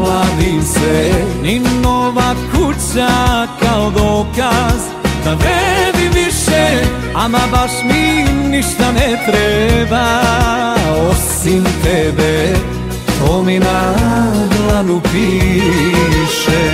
omladim se, ni nova kuća kao dokaz da vredim više, ama baš mi ništa ne treba osim tebe, to mi na dlanu piše.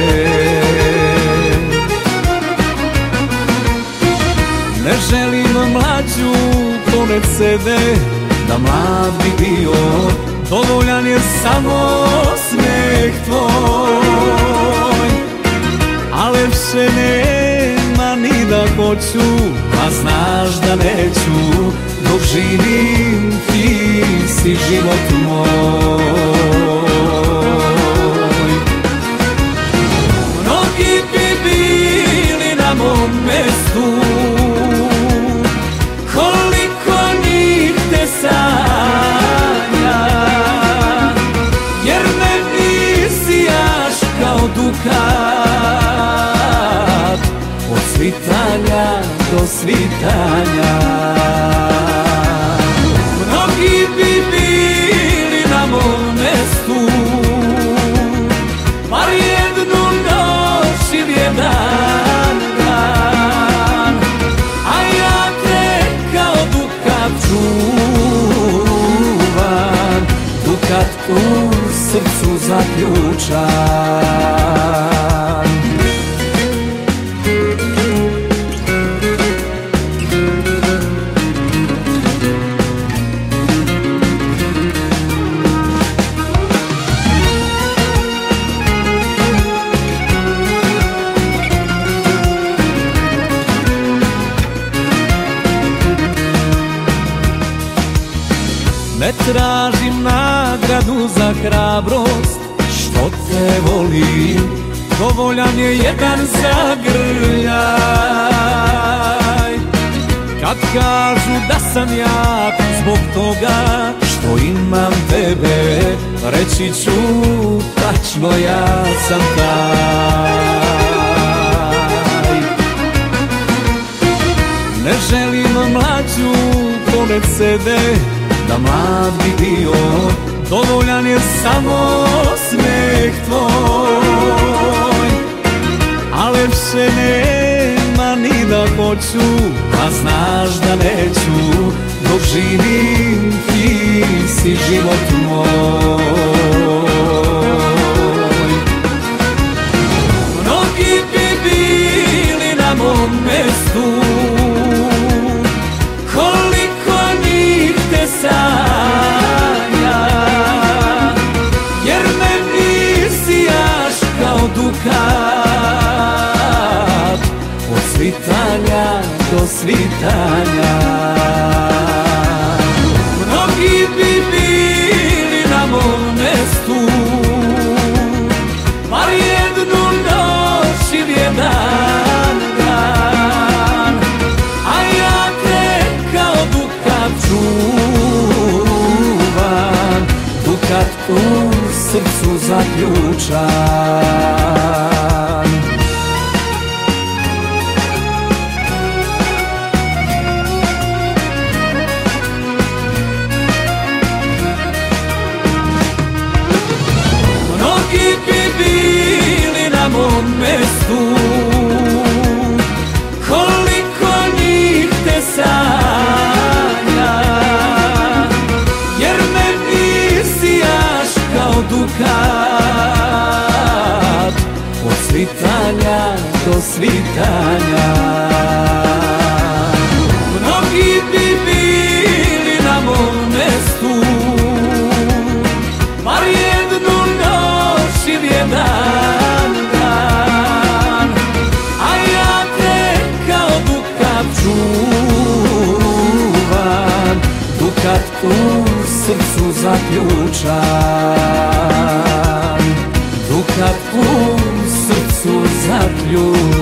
Ne želim mlađu pored sebe, da mlad bi bio, dovoljan je samo smeh tvoj. A lepše nema ni da hoću, a znaš da neću, dok živim ti si život moj. Mnogi bi bili na mom mestu, koliko njih te sanja, jer me nisijaš kao dukat, od svitanja do svitanja. Mnogi bi bili na mom mestu, bar jednu noć ili jedan dan, a ja te kao dukat čuvam, dukat u srcu zaključan. Ne tražim nagradu za hrabrost što te volim, dovoljan je jedan zagrljaj. Kad kažu da sam jak zbog toga što imam tebe, reći ću tačno ja sam taj. Ne želim mlađu pored sebe, da mlad bi bio, dovoljan je samo smeh tvoj. A lepše nema ni da hoću, a znaš da neću, dok živim ti si život moj. Mnogi bi bili na mom mestu, koliko njih te sanja, jer me nisijaš kao dukat, od svitanja do svitanja. Mnogi bi bili na mom mestu, bar jednu noć ili jedan dan, a ja te kao dukat čuvam, dukat u srcu zaključan. Mnogi bi bili na mom mestu, koliko njih te sanja, jer me nisijaš kao dukat, od svitanja do svitanja. Mnogi bi bili na mom mestu, bar jednu noć ili jedan dan, a ja te kao dukat čuvam, dukat u srcu zaključan, dukat u srcu zaključan.